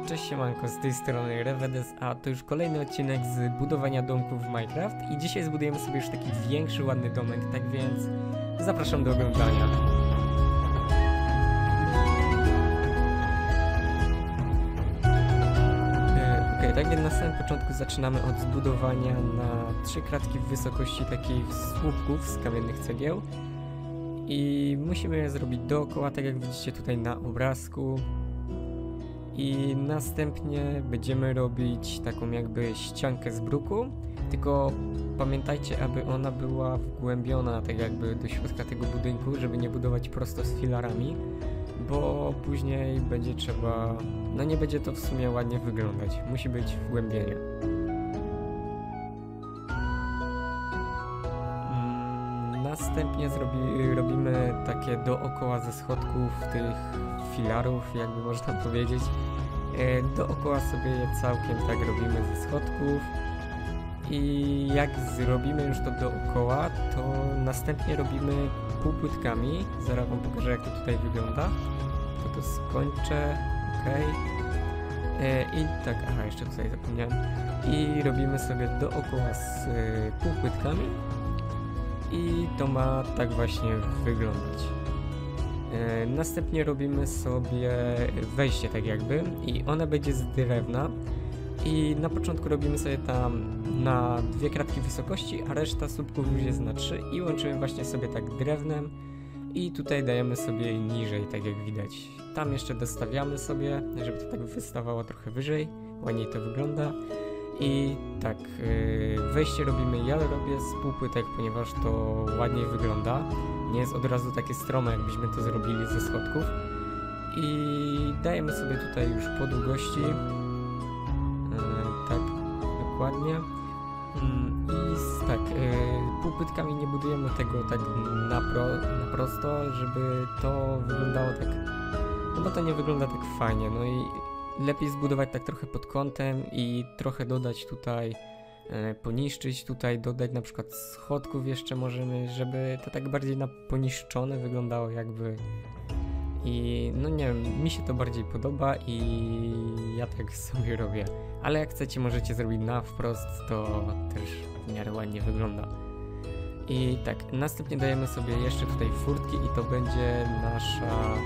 Cześć siemanko, z tej strony Revedes, a to już kolejny odcinek z budowania domków w Minecraft i dzisiaj zbudujemy sobie już taki większy, ładny domek, tak więc zapraszam do oglądania. Okej, tak więc na samym początku zaczynamy od zbudowania na 3 kratki w wysokości takich słupków z kamiennych cegieł i musimy je zrobić dookoła, tak jak widzicie tutaj na obrazku. I następnie będziemy robić taką jakby ściankę z bruku, tylko pamiętajcie, aby ona była wgłębiona tak jakby do środka tego budynku, żeby nie budować prosto z filarami, bo później będzie trzeba, no nie będzie to w sumie ładnie wyglądać, musi być wgłębienie. Następnie robimy takie dookoła ze schodków tych filarów, jakby można powiedzieć. Dookoła sobie je całkiem tak robimy ze schodków. I jak zrobimy już to dookoła, to następnie robimy półpłytkami. Zaraz wam pokażę, jak to tutaj wygląda. To skończę, ok. I tak, aha, jeszcze tutaj zapomniałem. I robimy sobie dookoła z półpłytkami. I to ma tak właśnie wyglądać. Następnie robimy sobie wejście tak jakby i ona będzie z drewna i na początku robimy sobie tam na 2 kratki wysokości, a reszta słupków już jest na 3 i łączymy właśnie sobie tak drewnem i tutaj dajemy sobie niżej, tak jak widać. Tam jeszcze dostawiamy sobie, żeby to tak wystawało trochę wyżej, ładniej to wygląda. I tak, wejście robimy, ja robię z półpłytek, ponieważ to ładniej wygląda. Nie jest od razu takie strome, jakbyśmy to zrobili ze schodków. I dajemy sobie tutaj już po długości. Tak, dokładnie. I tak, półpłytkami nie budujemy tego tak na prosto, żeby to wyglądało tak, no bo to nie wygląda tak fajnie. No i lepiej zbudować tak trochę pod kątem i trochę dodać tutaj, poniszczyć tutaj, dodać na przykład schodków jeszcze możemy, żeby to tak bardziej na poniszczone wyglądało jakby. I no nie wiem, mi się to bardziej podoba i ja tak sobie robię. Ale jak chcecie, możecie zrobić na wprost, to też w miarę ładnie wygląda. I tak, następnie dajemy sobie jeszcze tutaj furtki i to będzie nasza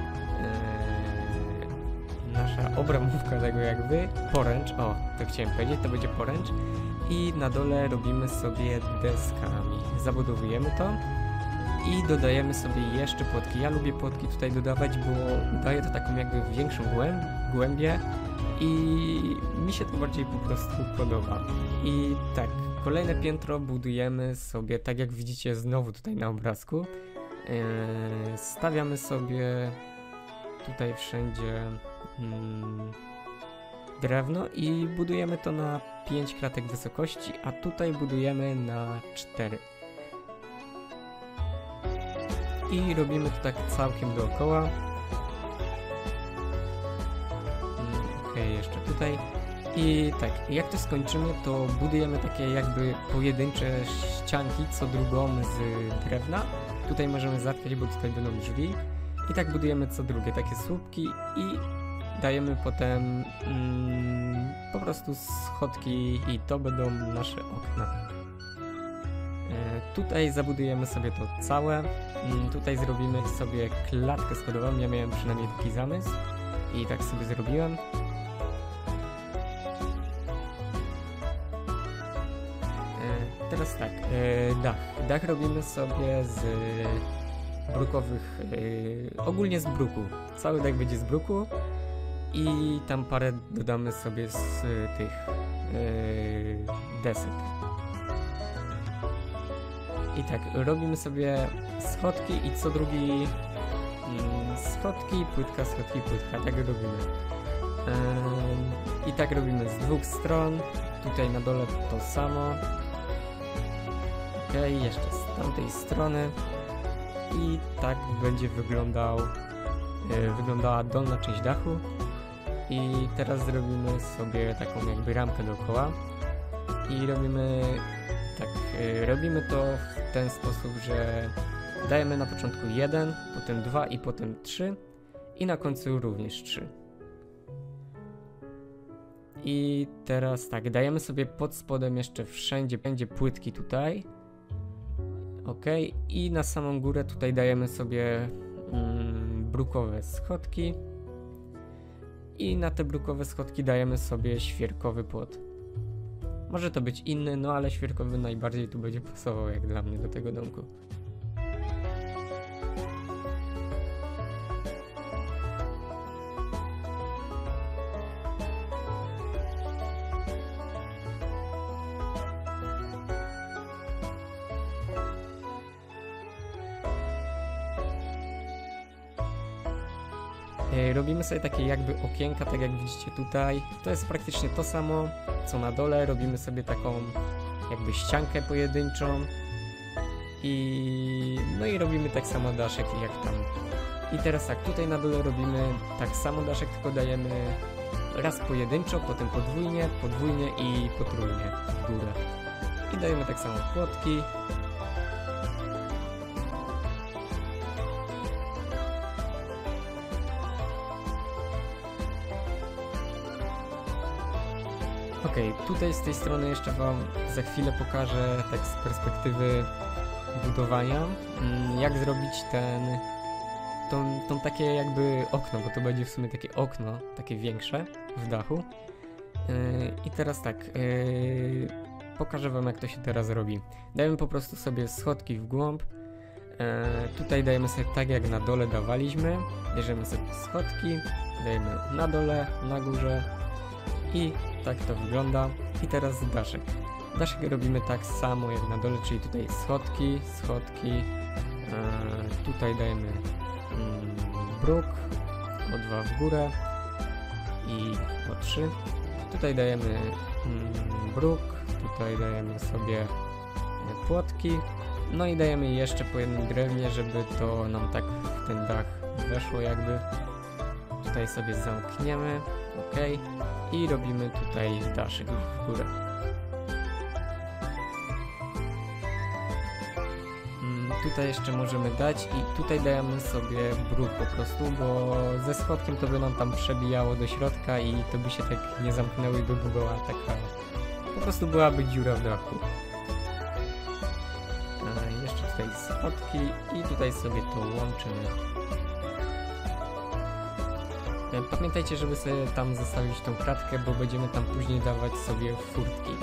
obramówka tego jakby, poręcz, o, to chciałem powiedzieć, to będzie poręcz i na dole robimy sobie deskami, zabudowujemy to i dodajemy sobie jeszcze płotki. Ja lubię płotki tutaj dodawać, bo daje to taką jakby większą głębię i mi się to bardziej po prostu podoba. I tak, kolejne piętro budujemy sobie, tak jak widzicie znowu tutaj na obrazku, stawiamy sobie tutaj wszędzie drewno i budujemy to na 5 kratek wysokości, a tutaj budujemy na 4. I robimy to tak całkiem dookoła. Ok, jeszcze tutaj. I tak, jak to skończymy, to budujemy takie jakby pojedyncze ścianki, co drugą z drewna. Tutaj możemy zatkać, bo tutaj będą drzwi. I tak budujemy co drugie takie słupki i dajemy potem po prostu schodki i to będą nasze okna. Tutaj zabudujemy sobie to całe. Tutaj zrobimy sobie klatkę schodową. Ja miałem przynajmniej taki zamysł i tak sobie zrobiłem. Teraz tak, dach robimy sobie z brukowych, ogólnie z bruku. Cały dach będzie z bruku i tam parę dodamy sobie z tych desek. I tak, robimy sobie schodki i co drugi schodki, płytka, tak robimy. I tak robimy z 2 stron, tutaj na dole to samo. Ok, jeszcze z tamtej strony. I tak będzie wyglądała dolna część dachu. I teraz zrobimy sobie taką jakby ramkę dookoła. I robimy to w ten sposób, że dajemy na początku 1, potem 2 i potem 3 i na końcu również 3. I teraz tak, dajemy sobie pod spodem jeszcze wszędzie będzie płytki tutaj. Ok, i na samą górę tutaj dajemy sobie brukowe schodki. I na te brukowe schodki dajemy sobie świerkowy płot. Może to być inny, no ale świerkowy najbardziej tu będzie pasował jak dla mnie do tego domku. Robimy sobie takie jakby okienka, tak jak widzicie tutaj. To jest praktycznie to samo, co na dole. Robimy sobie taką jakby ściankę pojedynczą. No i robimy tak samo daszek jak tam. I teraz tak, tutaj na dole robimy tak samo daszek, tylko dajemy raz pojedynczo, potem podwójnie i potrójnie w górę. I dajemy tak samo płotki. Ok, tutaj z tej strony jeszcze wam za chwilę pokażę tak z perspektywy budowania, jak zrobić tą takie jakby okno, bo to będzie w sumie takie okno, takie większe w dachu. I teraz tak, pokażę wam jak to się teraz robi. Dajemy po prostu sobie schodki w głąb, tutaj dajemy sobie tak jak na dole dawaliśmy, bierzemy sobie schodki, dajemy na dole, na górze i tak to wygląda. I teraz daszek. Daszek robimy tak samo jak na dole, czyli tutaj schodki, tutaj dajemy bruk, o 2 w górę i o 3. Tutaj dajemy bruk, tutaj dajemy sobie płotki, no i dajemy jeszcze po jednym drewnie, żeby to nam tak w ten dach weszło jakby. Tutaj sobie zamkniemy, ok. I robimy tutaj daszek w górę. Tutaj jeszcze możemy dać i tutaj dajemy sobie bruk po prostu, bo ze schodkiem to by nam tam przebijało do środka i to by się tak nie zamknęło i by była taka... Po prostu byłaby dziura w dachu. Jeszcze tutaj schodki i tutaj sobie to łączymy. Pamiętajcie, żeby sobie tam zostawić tą kratkę, bo będziemy tam później dawać sobie furtki.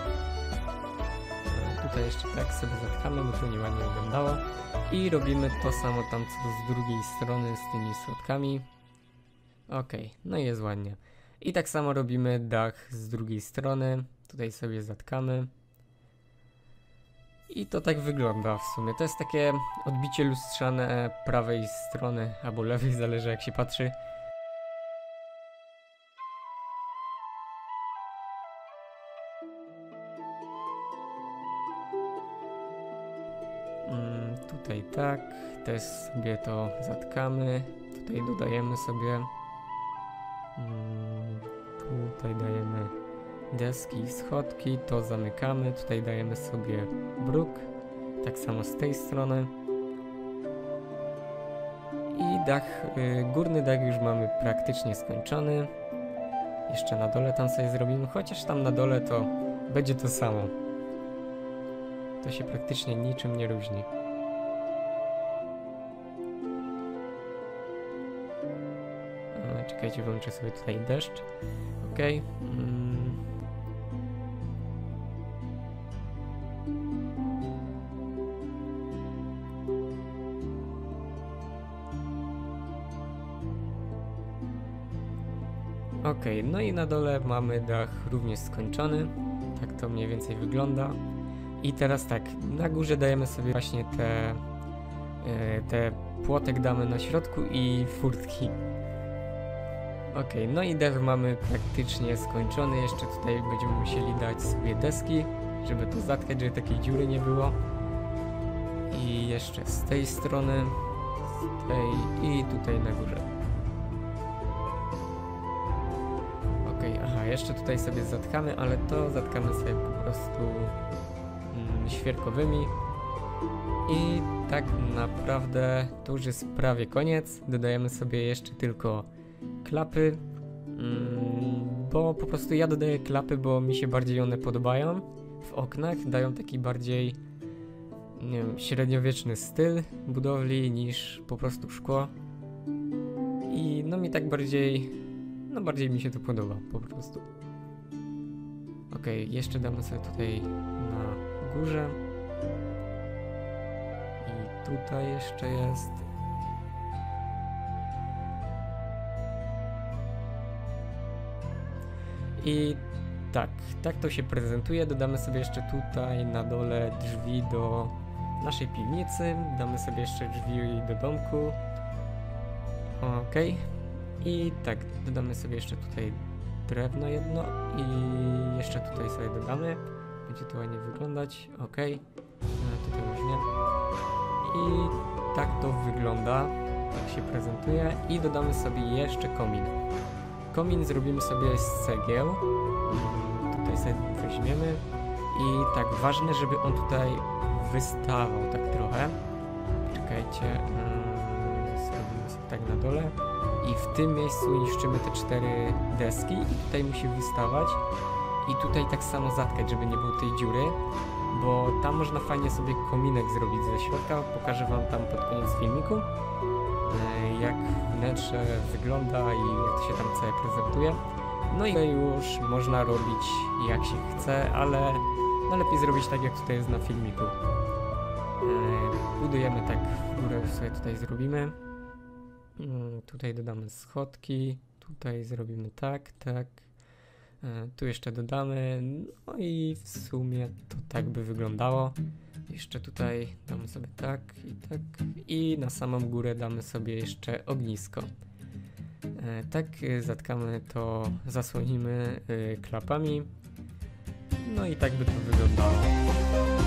Tutaj jeszcze tak sobie zatkamy, bo to nieładnie wyglądało. I robimy to samo tam co z drugiej strony z tymi schodkami. Ok, no i jest ładnie. I tak samo robimy dach z drugiej strony. Tutaj sobie zatkamy. I to tak wygląda w sumie. To jest takie odbicie lustrzane prawej strony, albo lewej, zależy jak się patrzy. Tutaj tak, też sobie to zatkamy, tutaj dodajemy sobie, tutaj dajemy deski i schodki, to zamykamy, tutaj dajemy sobie bruk, tak samo z tej strony. I dach, górny dach już mamy praktycznie skończony, jeszcze na dole tam sobie zrobimy, chociaż tam na dole to będzie to samo. To się praktycznie niczym nie różni. Czekajcie, wyłączę sobie tutaj deszcz. Ok. Ok, no i na dole mamy dach również skończony. Tak to mniej więcej wygląda. I teraz tak, na górze dajemy sobie właśnie te płotek damy na środku i furtki. Ok, no i dach mamy praktycznie skończony, jeszcze tutaj będziemy musieli dać sobie deski, żeby to zatkać, żeby takiej dziury nie było. I jeszcze z tej strony, z tej i tutaj na górze. Ok, aha, jeszcze tutaj sobie zatkamy, ale to zatkamy sobie po prostu świerkowymi. I tak naprawdę to już jest prawie koniec, dodajemy sobie jeszcze tylko klapy, bo po prostu ja dodaję klapy, bo mi się bardziej one podobają w oknach, dają taki bardziej, nie wiem, średniowieczny styl budowli niż po prostu szkło. I no mi tak bardziej, no bardziej mi się to podoba po prostu. Okej, jeszcze damy sobie tutaj na górze. I tutaj jeszcze jest. I tak to się prezentuje. Dodamy sobie jeszcze tutaj na dole drzwi do naszej piwnicy. Damy sobie jeszcze drzwi do domku. Okej. I tak, dodamy sobie jeszcze tutaj drewno jedno i jeszcze tutaj sobie dodamy. Będzie to ładnie wyglądać. Okej. Tutaj już nie. I tak to wygląda. Tak się prezentuje. I dodamy sobie jeszcze komin. Komin zrobimy sobie z cegieł. Tutaj sobie weźmiemy. I tak, ważne, żeby on tutaj wystawał tak trochę. Czekajcie. Zrobimy sobie tak na dole. I w tym miejscu niszczymy te 4 deski. I tutaj musi wystawać. I tutaj tak samo zatkać, żeby nie było tej dziury. Bo tam można fajnie sobie kominek zrobić ze środka. Pokażę wam tam pod koniec filmiku, jak wnętrze wygląda i jak się tam całe prezentuje. No i już można robić jak się chce, ale no lepiej zrobić tak, jak tutaj jest na filmiku. Budujemy tak w górę, sobie tutaj zrobimy. Tutaj dodamy schodki, tutaj zrobimy tak. Tu jeszcze dodamy, no i w sumie to tak by wyglądało. Jeszcze tutaj damy sobie tak i na samą górę damy sobie jeszcze ognisko. Tak zatkamy to, zasłonimy klapami, no i tak by to wyglądało.